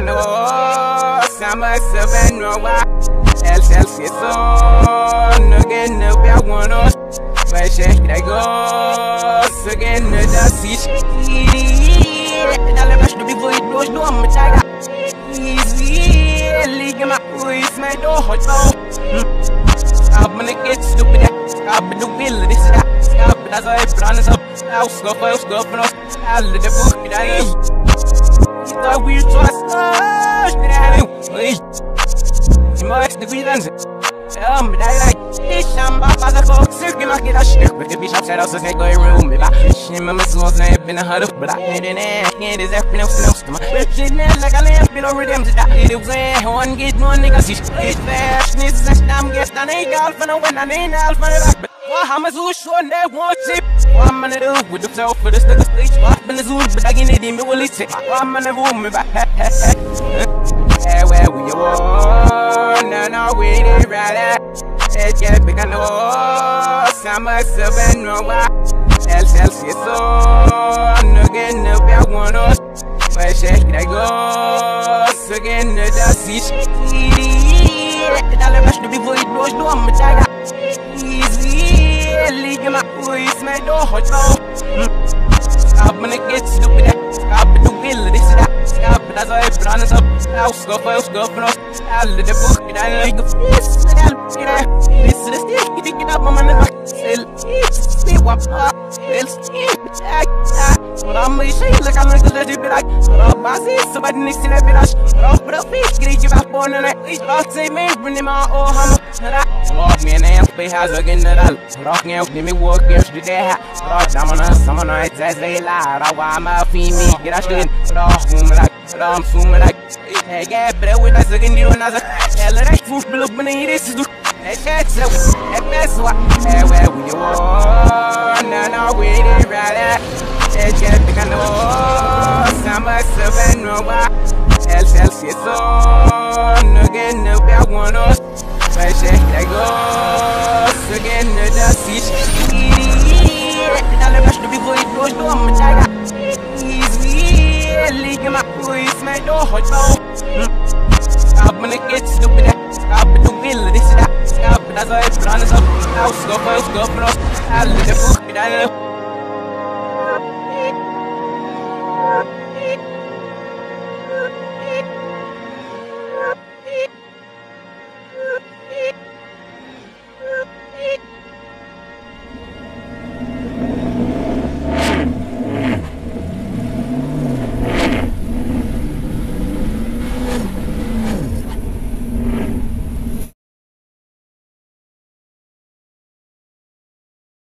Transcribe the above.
Samba Savanova, El Celsius, again, no bad one. But shake that goes again, the sea. And I love to be good, those no Mataga. Easy, league my voice, my door. I'm gonna get stupid. I'm the will, this is that. As I brand up, I'll scoff, I'll let the book that is. I will trust us. You must agree on it. But I like this. I'm about to go circle. I get a shit. But the bishop said I was going to room. If I shim my soul's name in a huddle, but I ain't in it. Can't is everything else to my shit. Like a lamp in a rhythm to that. It was one get one nigga. See, it's fast. This is a stam guest. I ain't all for no one. I ain't all for the back. I'm a zoo short and that one tip. What I'm gonna do with the self for the stuck stage? What I'm in the zoo, but I get it in me, will it take? What I'm gonna do me back? Where we are, no, we did right. It's get big and no, summer 7 no, El Celsius, again, no bad one. But shake it, I go again, the sea. I love to be void, no, I'm a tiger. League my voice, my door. I'm gonna get stupid. I'm the will, this is that. As I brand up, I'll scoff, I'll let the book. I like this. This is the stick, pick it up, my man. See what but I'm going to say, like I'm going to let it be like, somebody needs to let me rush. But I'll fish, get you back on the night. I'll say, man, bring him out, oh, I'm rock me and amp, pay has again the all. Rock me out, give me work, girls to their hat. Rock down on us, someone nights as they lie. I want my female, get a shit. Rock, I'm soon like, hey, get better with us again, you another. Hell, that food, look, when it is. That's what, where we are. No, we did right. It's get big and no, summer 7 no, El Celsius, again, no bad one. But shake that goes again, the sea. I love to be good, those no, I'm a tiger. Easy, league my voice, my door. I'm gonna get stupid. I'm the will, this is that. As I brand up, I'll scoff, I'll let the book.